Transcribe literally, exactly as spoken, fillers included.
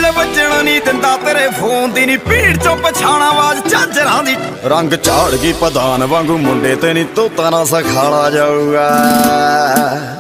ਦਿਲ ਵੱਜਣ ਨਹੀਂ ਦਿੰਦਾ ਤੇਰੇ ਫੋਨ ਦੀ ਨੀ ਭੀੜ ਚੋਂ ਪਛਾਣਾ ਆਵਾਜ਼ ਝਾਂਜਰਾਂ ਦੀ। ਰੰਗ ਝਾੜ ਗਈ ਪਦਾਨ ਵਾਂਗੂ ਮੁੰਡੇ ਤੇ ਨੀ ਤੋਤਾ ਨਾ ਸਖਾਲਾ ਜਾਊਗਾ।